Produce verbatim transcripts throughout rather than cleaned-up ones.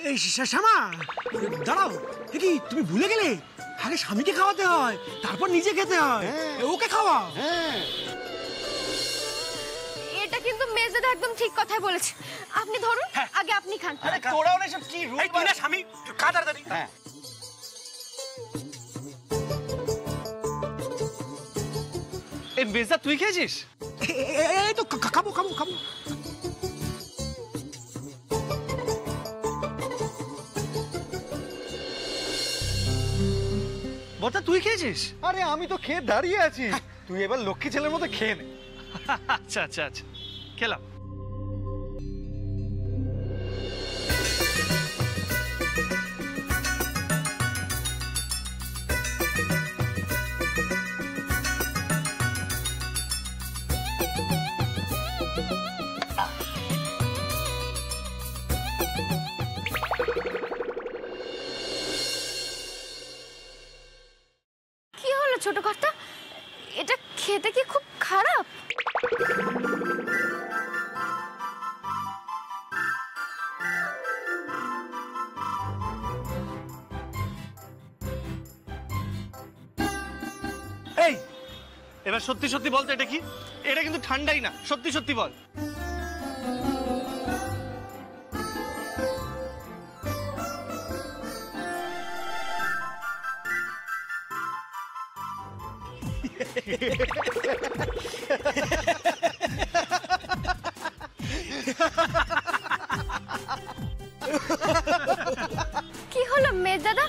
এই শ্যামা দাঁড়াও, কি তুমি ভুলে গেলে? আগে স্বামীকে খাওয়াতে হয়, তারপর নিজে খেতে হয়। ওকে খাওয়া। এটা কিন্তু মেজদাদা একদম ঠিক কথাই বলেছে। আপনি ধরুন, আগে আপনি খান। আরে তোরাও না সব কি রুল? এই তুই না স্বামী, খা তাড়াতাড়ি। হ্যাঁ এই মেজদা তুই খেয়েছিস? এই তো খাবো খাবো খাবো। বড়দা তুই খেয়েছিস? আরে আমি তো খেয়ে দাঁড়িয়ে আছি, তুই এবার লক্ষ্মী ছেলের মতো খেয়ে নে। আচ্ছা আচ্ছা আচ্ছা খেলাম। কি হলো ছোট কর্তা? এটা খেতে কি খুব খারাপ? এই এবার সত্যি সত্যি বলতো এটা কি? এটা কিন্তু ঠান্ডাই না, সত্যি সত্যি বল। কি হলো মেজদাদা?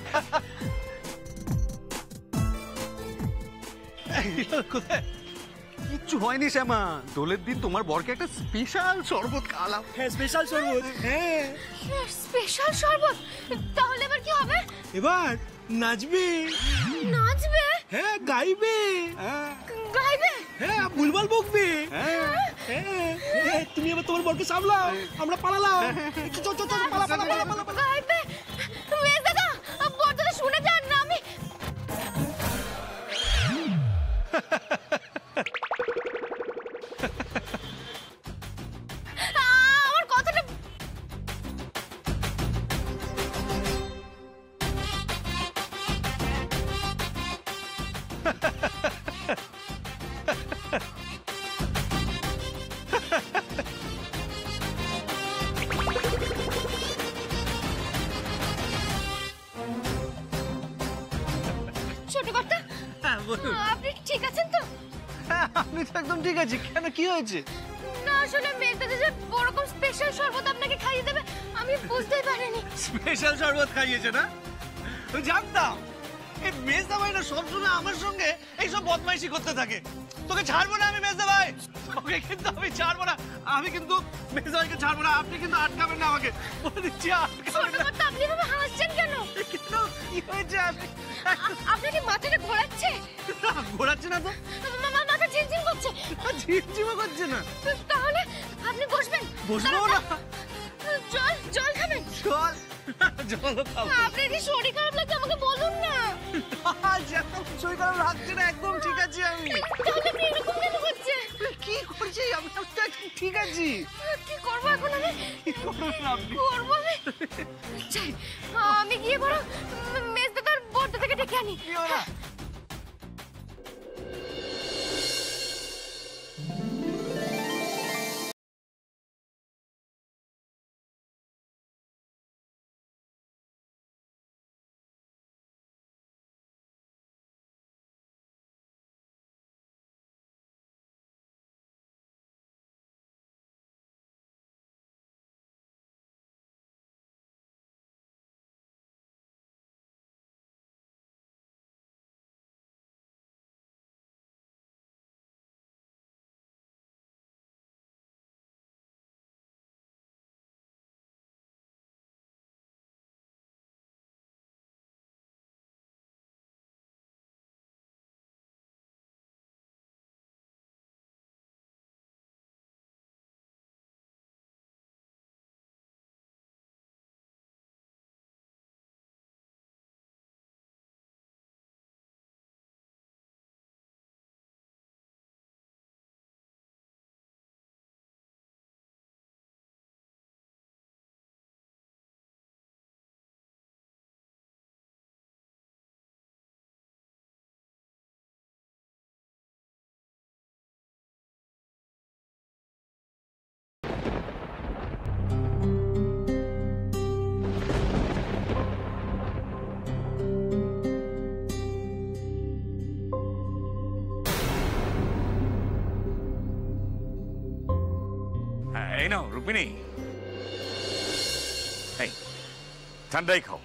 কোথায়? কিচ্ছু হয়নি শ্যামা, দোলের দিন তোমার বরকে একটা স্পেশাল শরবত খাওয়ালাম। হ্যাঁ স্পেশাল শরবত। হ্যাঁ স্পেশাল শরবত? তাহলে এবার কি হবে? এবার নাচবে। নাচবে? হ্যাঁ গাইবে। গাইবে? হ্যাঁ বুলবুল বকবে। হ্যাঁ হ্যাঁ তুমি এবার তোমার বরকে সামলাও, আমরা পালালাম। চল চল চল পালা পালা পালা পালা। গাইবে? মেজদাদা, বড়দাদা শুনে যান না। আমি আমার কথাটা ছোট কর্তা, হ্যাঁ বলুন। আপনি ঠিক আছেন তো? হ্যাঁ আমি তো একদম ঠিক আছি। কেন কি হয়েছে? না আসলে মেজদাদা যে ওরকম স্পেশাল শরবত আপনাকে খাইয়ে দেবে আমি বুঝতেই পারিনি। স্পেশাল শরবত খাইয়েছে না? আমি জানতাম এই মেজদা ভাই না সবসময় আমার সঙ্গে এইসব বদমাইশি করতে থাকে। তোকে ছাড়বো না আমি মেজদা ভাই, তোকে কিন্তু আমি ছাড়বো না। আমি কিন্তু মেজদা ভাইকে ছাড়বো না। আপনি কিন্তু আটকাবেন না আমাকে, বলে দিচ্ছি আটকাবেন না। ছোট আপনি এভাবে হাসছেন কেন? কেন কি হয়েছে? আমি আপনাকে মাথাটা ঘোরাচ্ছে? ঘোরাচ্ছে না তো, মামা মাথা ঝিমঝিম করছে। ঝিমঝিমও করছে না। তাহলে আপনি বসবেন? বসবো না। জল জল খাবেন? চল জল খাবো। আপনার কি শরীর খারাপ লাগছে আমাকে বলুন না। একদম শরীর খারাপ লাগছে না, একদম ঠিক আছি আমি। তাহলে আপনি এরকম কেন হচ্ছে? কি করছি আমি? তো একদম ঠিক আছি। কি করবো এখন আমি? কি করবেন আপনি? করবো আমি? চাই আমি গিয়ে বড় মেজদাদার বড়দা থেকে ডেকে আনি। কি ওরা রুক্মিণী, এই ঠান্ডাই খাও।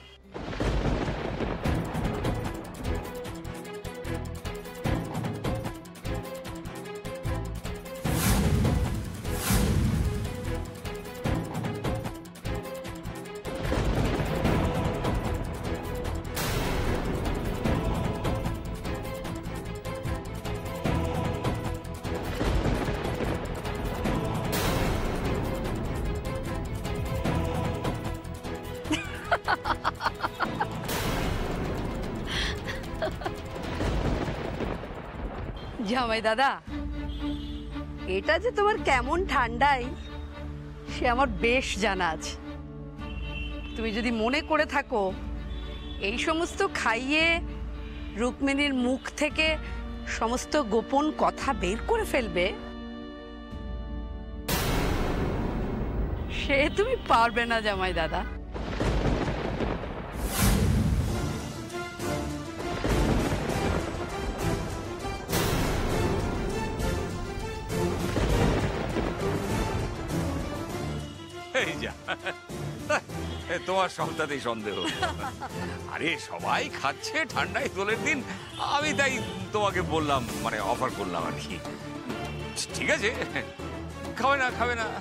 জামাই দাদা, এটা যে তোমার কেমন ঠান্ডাই সে আমার বেশ জানা আছে। তুমি যদি মনে করে থাকো এই সমস্ত খাইয়ে রুক্মিণীর মুখ থেকে সমস্ত গোপন কথা বের করে ফেলবে, সে তুমি পারবে না জামাই দাদা। এই যা, তোমার সবটাতেই সন্দেহ। আরে সবাই খাচ্ছে ঠান্ডায় দোলের দিন, আমি তাই তোমাকে বললাম, মানে অফার করলাম আর কি। ঠিক আছে, খাবে না খাবে না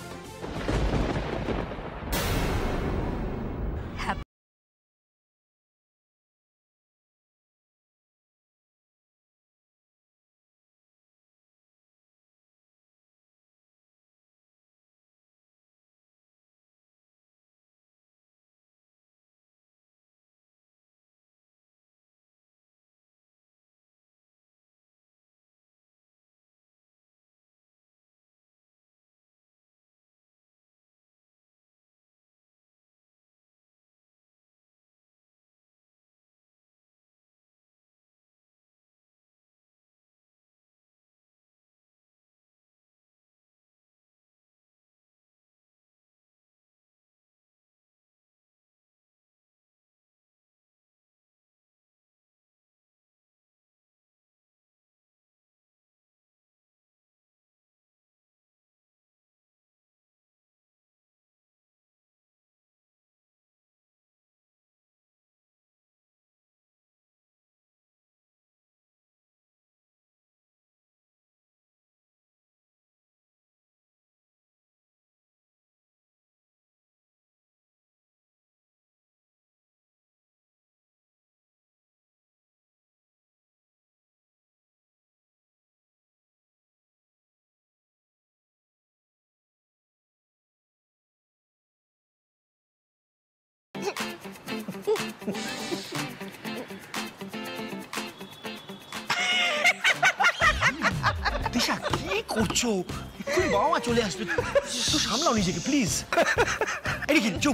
দিশা, কি করছো? তুমি বাবা মা চলে আসবে, একটু সামলাও নিজেকে প্লিজ। এদিকে চুপ।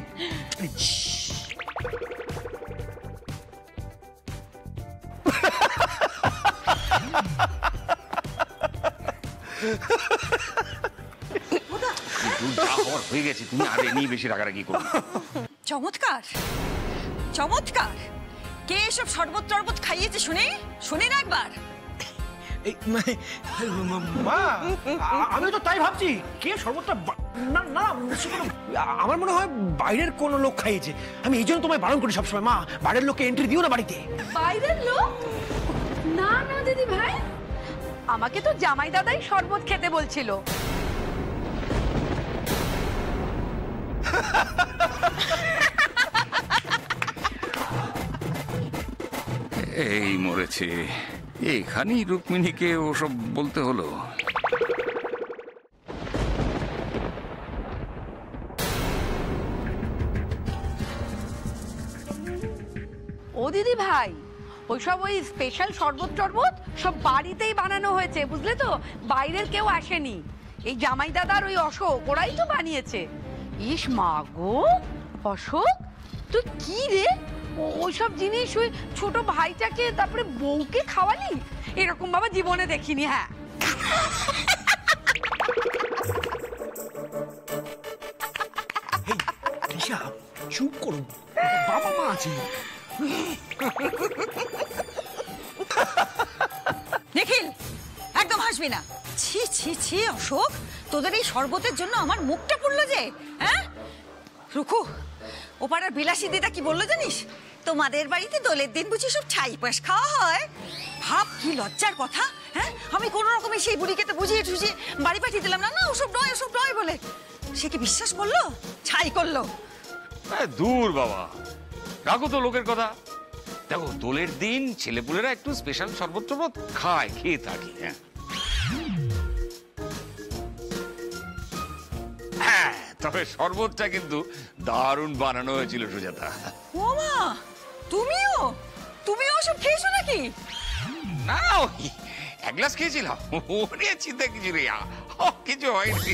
হয়ে গেছে, তুমি আরে নিয়ে বেশি রাগারাগি করো। চমৎকার চমৎকার। কে এসব শরবত টরবত খাইয়েছে শুনে শুনে না একবার। মা, আমি তো তাই ভাবছি, কে শরবতটা না না আমার মনে হয় বাইরের কোন লোক খাইয়েছে। আমি এই জন্য তোমায় বারণ করি সবসময়, মা বাইরের লোককে এন্ট্রি দিও না বাড়িতে। বাইরের লোক? না না দিদি ভাই, আমাকে তো জামাই দাদাই শরবত খেতে বলছিল। এই মরেছে, এখানেই রুক্মিণীকে ওসব বলতে হলো। ও দিদি ভাই, ওইসব ওই স্পেশাল শরবত টরবত সব বাড়িতেই বানানো হয়েছে, বুঝলে তো, বাইরের কেউ আসেনি। এই জামাই দাদার ওই অশোক ওরাই তো বানিয়েছে। ইস মা গো, অশোক তুই কি রে, ওইসব জিনিস ওই ছোট ভাইটাকে তারপরে বউকে খাওয়ালি? এরকম বাবা জীবনে দেখিনি। হ্যাঁ দিশা চুপ করো, বাবা মা আছে। নিখিল, একদম হাসবি না। ছি ছি ছি অশোক, তোদের এই শরবতের জন্য আমার মুখটা পুড়লো যে, হ্যাঁ? রুকু, ও পাড়ার বিলাসী দিদা কি বললো জানিস? তোমাদের বাড়িতে দোলের দিন বুঝি সব ছাই পাশ খাওয়া হয়? ভাব কি লজ্জার কথা, হ্যাঁ? আমি কোনো রকমে সেই বুড়িকে তো বুঝিয়ে টুঝিয়ে বাড়ি পাঠিয়ে দিলাম, না না ওসব নয় ওসব নয় বলে। সে কি বিশ্বাস করলো? ছাই করলো। আরে দূর বাবা, রাখো তো লোকের কথা। দেখো দোলের দিন ছেলেপুলেরা একটু স্পেশাল শরবত টরবত খায়, খেয়ে থাকি। হ্যাঁ হ্যাঁ, তবে শরবতটা কিন্তু দারুণ বানানো হয়েছিল সুজাতা। ও মা, তুমিও তুমিও সব খেয়েছো নাকি? না ওই এক গ্লাস খেয়েছিলাম, ও নিয়ে চিন্তা কিছু নেই, কিছু হয়নি।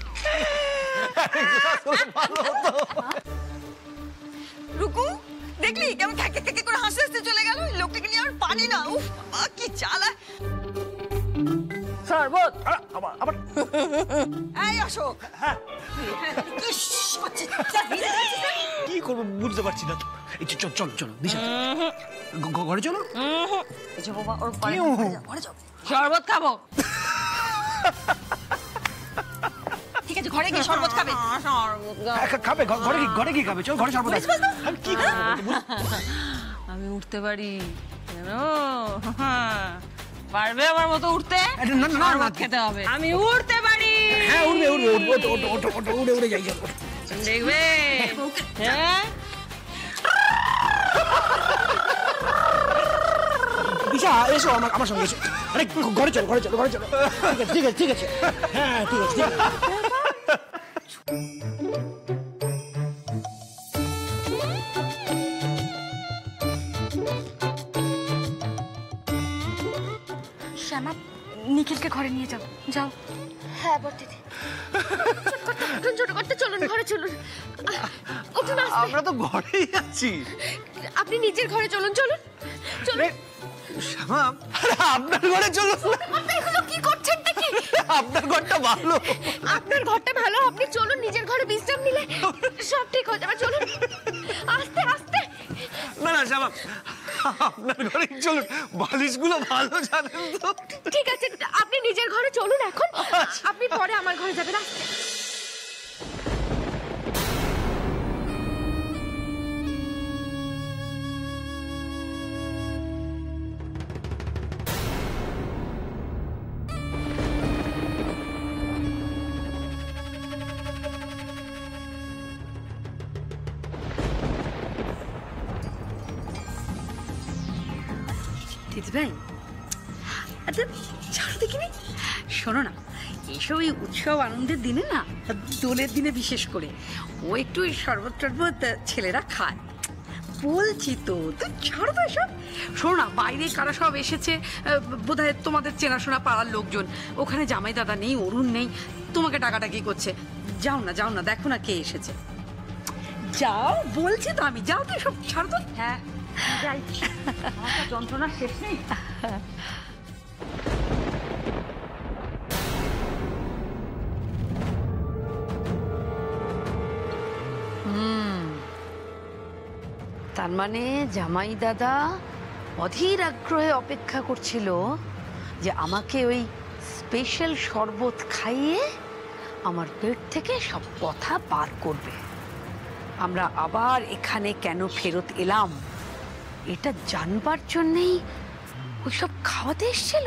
রুকু, দেখলি কেমন খ্যাকে খ্যাকে করে হাসতে হাসতে চলে গেল? লোকটাকে নিয়ে আর পানি না। উফ বাবা, কি জ্বালা। শরবত আবার আবার এই অশোক, কি করছিস? যা, ভিজে যাচ্ছিস না? কি করবো বুঝতে পারছি না তো। এই চল চল চলো দিশা, গ- গ- ঘরে চলো। এই যে বাবা, ওর ঘরে কেউ? যাও, ঘরে যাও। শরবত খাবো। ঠিক আছে, ঘরে গিয়ে শরবত খাবে। হ্যাঁ, খা- খাবে ঘ- ঘরে কি- ঘরে কি খাবে? চল ঘরে শরবত আছে। আমি কি করবো বলতো, বুঝ- আমি উঠতে পারি জানো? পারবে আমার মতো উঠতে? আরে না, না, না, শরবত না। খেতে হবে। আমি উঠতে পারি। হ্যাঁ উড়বে উড়বে উড়বে ওঠো, ওঠো, ওঠো, ওঠো, উড়ে উড়ে যাই চল। দেখবে? হ্যাঁ, দিশা এসো আমার আমার সঙ্গে এসো। আরে ঘ- ঘরে চলো ঘরে চলো ঘরে চলো। ঠিক আছে ঠিক আছে ঠিক আছে। হ্যাঁ ঠিক আছে ঠিক আছে। শ্যামা, নিখিলকে ঘরে নিয়ে যাও, যাও। হ্যাঁ বর্দিদি, ছোট ছোট করতে চলুন, ঘরে চলুন। উঠুন আস্তে। আমরা তো ঘরেই আছি। আপনি নিজের ঘরে চলুন, চলুন চলুন। শ্যামা, আরে আপনার ঘরে চলো। আপনি এগুলো কি করছেন দেখি? আপনার ঘরটা ভালো। আপনার ঘরটা ভালো, আপনি চলুন, নিজের ঘরে বিশ্রাম নিলে সব ঠিক হয়ে যাবে। চলুন আস্তে আস্তে। না না শ্যামা, আপনার ঘরে চলুন, বালিশগুলো ভালো জানেন তো। ঠিক আছে, আপনি নিজের ঘরে চলুন এখন, আপনি পরে আমার ঘরে যাবেন। আস্তে। দিদিভাই, আচ্ছা ছাড়ো দেখিনি। শোনো না, এইসব এই উৎসব আনন্দের দিনে না, দোলের দিনে বিশেষ করে ও একটু ওই শরবত টরবত ছেলেরা খায়। বলছি তো, তো ছাড়ো তো এসব। শোনো না, বাইরে কারা সব এসেছে, বোধহয় তোমাদের চেনাশোনা পাড়ার লোকজন। ওখানে জামাই দাদা নেই, অরুণ নেই, তোমাকে ডাকাডাকি করছে। যাও না যাও না, দেখো না কে এসেছে। যাও বলছি তো আমি, যাও তো এসব ছাড়ো তো। হ্যাঁ যাই, আমার যন্ত্রণা শেষ নেই। হুম, তার মানে জামাই দাদা অধীর আগ্রহে অপেক্ষা করছিল যে আমাকে ওই স্পেশাল শরবত খাইয়ে আমার পেট থেকে সব কথা বার করবে। আমরা আবার এখানে কেন ফেরত এলাম এটা জানবার জন্যেই ওইসব খাওয়াতে এসেছিল।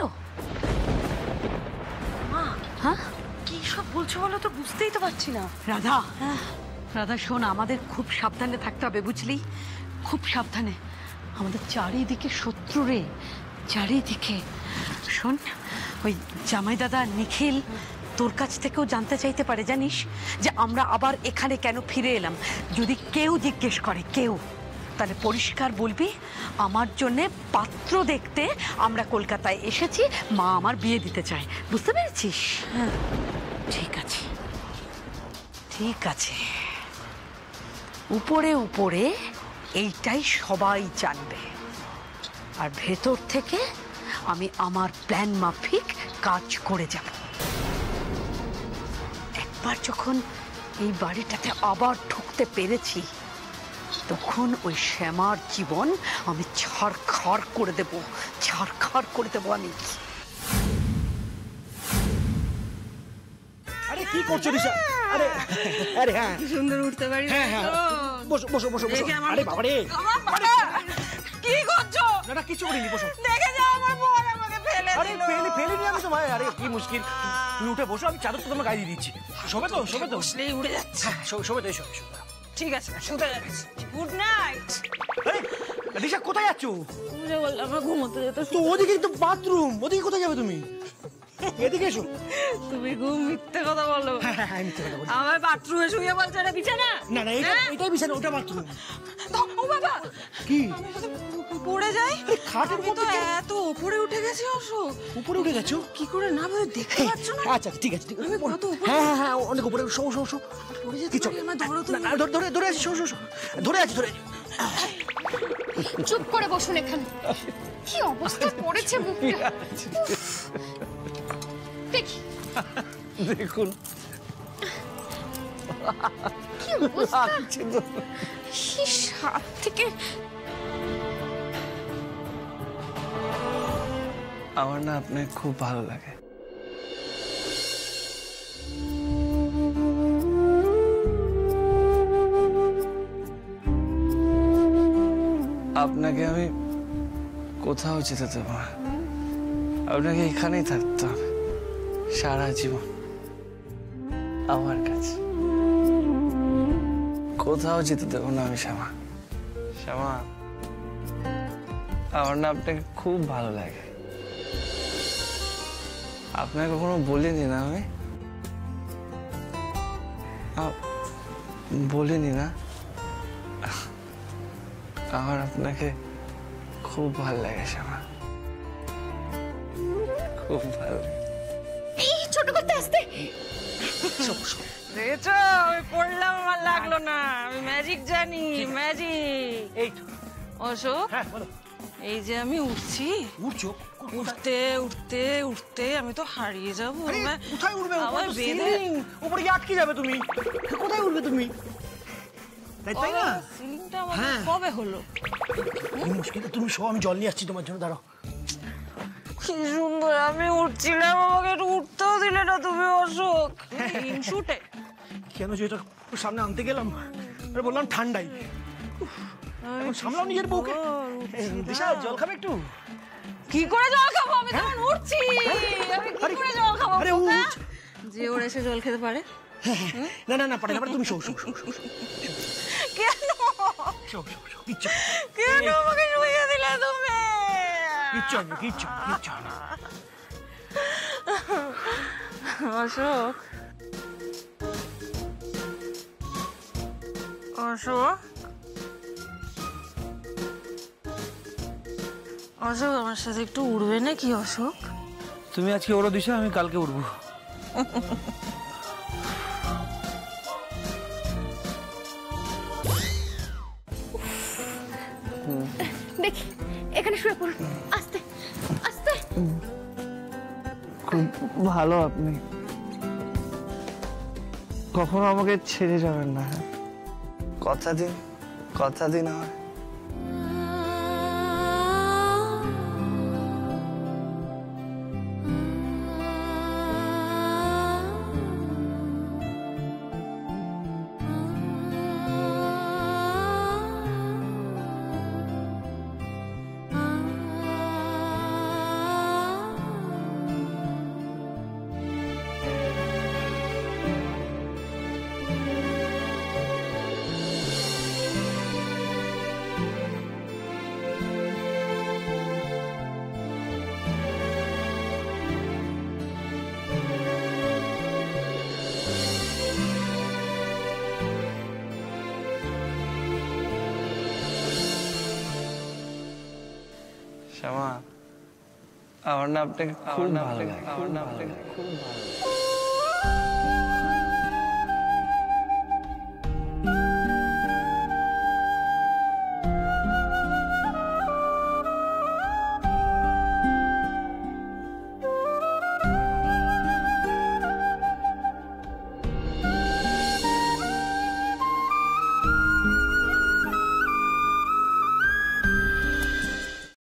মা, হ্যাঁ কি সব বলছো বলো তো, বুঝতেই তো পারছি না। রাধা, রাধা শোন, আমাদের খুব সাবধানে থাকতে হবে, বুঝলি? খুব সাবধানে। আমাদের চারিদিকে শত্রু রে, চারিদিকে। শোন, ওই জামাই দাদা নিখিল তোর কাছ থেকেও জানতে চাইতে পারে, জানিস, যে আমরা আবার এখানে কেন ফিরে এলাম। যদি কেউ জিজ্ঞেস করে, কেউ, তাহলে পরিষ্কার বলবি আমার জন্যে পাত্র দেখতে আমরা কলকাতায় এসেছি, মা আমার বিয়ে দিতে চায়। বুঝতে পেরেছিস? হ্যাঁ ঠিক আছে ঠিক আছে। উপরে উপরে এইটাই সবাই জানবে, আর ভেতর থেকে আমি আমার প্ল্যান মাফিক কাজ করে যাব। একবার যখন এই বাড়িটাতে আবার ঢুকতে পেরেছি, তখন ওই শ্যামার জীবন আমি ছাড়খাড় করে দেব, ছাড়খাড় করে দেবো আমি। আরে কি করছো দিশা? আরে আরে হ্যাঁ কি সুন্দর উঠতে পারি হ্যাঁ হ্যাঁ বসো বসো বসো বসো। দেখে আমার- আরে বাবা রে, কি করছো? না না কিছু করিনি, বসো। দেখে যাও আমার বর আমাকে ফেলে আরে দিল। ফেলে ফেলিনি আমি তোমায়। আরে কি মুশকিল, তুমি উঠে বসো, আমি চাদর তো তোমার গায়ে দিয়ে দিচ্ছি। শোবে তো শোবে তো বসলেই উড়ে যাচ্ছে। হ্যাঁ শো- শোবে তো এসো এসো। ঠিক আছে শুতে যাচ্ছি। Good night. আরে দিশা কোথায় যাচ্ছো? তুমি যে বললে আমরা ঘুমোতে যেতে, তো ওদিকেই তো বাথরুম, ওদিকে কোথায় যাবে তুমি? এদিকে এসো। তুমি ঘুম মিথ্যে কথা বলো। হ্যাঁ হ্যাঁ হ্যাঁ, মিথ্যে কথা বলছি। আমার বাথরুমে শুয়ে বলছে এটা বিছানা। না না এটা এটাই বিছানা, ওটা বাথরুম। ও বাবা, কি পড়ে যাই। আরে খাটের আমি তো মধ্যে তো- এত উপরে উঠে গেছি অশোক। উপরে উঠে গেছো? কি করে না ভাবে দেখতে পাচ্ছ না? আচ্ছা ঠিক আছে ঠিক আছে। আমি কত উপরে? হ্যাঁ হ্যাঁ হ্যাঁ অনেক উপরে। শো শো শো। পড়ে যেতে কিছু পারি, আমার ধরো তো। না, না, ধরে ধরে ধরে আছি, শো শো শো। ধরে আছি ধরে আছি। চুপ করে বসুন এখানে। কি অবস্থা করেছে মুখটা। দেখি দেখুন কি অবস্থা। লাগছে তো। কি সাত থেকে আমার না আপনাকে খুব ভালো লাগে। আপনাকে আমি কোথাও যেতে দেব না, আপনাকে এখানেই থাকতে হবে সারা জীবন আমার কাছে। কোথাও যেতে দেব না আমি শ্যামা। শ্যামা, আমার না আপনাকে খুব ভালো লাগে। আপনাকে কখনো বলিনি না আমি? আ- বলিনি না? আমার আপনাকে খুব ভালো লাগে শ্যামা, খুব ভালো লাগে। এই ছোট করতে আসতে। দেখেছো আমি পড়লাম, আমার লাগলো না। আমি ম্যাজিক জানি, ম্যাজিক। এই তো। অশোক, হ্যাঁ বলো। এই যে আমি উঠছি, উঠছো? উঠতে উঠতে উঠতে আমি তো হারিয়ে যাবো। আরে, আমার- কোথায় উঠবে? আমার উপরে তো বেঁধে ceiling, উপরে গিয়ে আটকে যাবে তুমি। কোথায় উঠবে তুমি? তাই তাই না? সিলিংটা আমার হ্যাঁ। কবে হলো? কি মুশকিল, তুমি শো, আমি জল নিয়ে আসছি তোমার জন্য, দাঁড়াও। কি সুন্দর আমি উঠছিলাম, আমাকে একটু উঠতেও দিলে না তুমি অশোক। শুটে কেন যে এটা সামনে আনতে গেলাম, আরে বললাম ঠান্ডাই। এখন সামলাও নিজের বউকে। এই, দিশা জল খাবে একটু? কি করে জল খাবো? আমি তখন উঠছি, আমি কি আরে, করে জল খাবো? আরে বোকা? উঠ। যে ওরা এসে জল খেতে পারে? না না না পারে না, পারে, তুমি শো শো শো শো শো। কেন শো শো শো, কিচ্ছু কেন আমাকে শুয়ে দিলে তুমি? কিচ্ছু হবে না, কিচ্ছু কিচ্ছু হবে না। অশোক, অশোক, অশোক আমার সাথে একটু উড়বে নাকি অশোক? তুমি আজকে ওরো দিশা, আমি কালকে উঠবো। দেখি এখানে শুয়ে পড়ুন। আস্তে আস্তে। খুব ভালো আপনি, কখনো আমাকে ছেড়ে যাবেন না। কথা দিন, কথা দিন আমার। শ্যামা, আমার না আপনাকে খুব ভালো লাগে, আমার না আপনাকে খুব ভালো লাগে।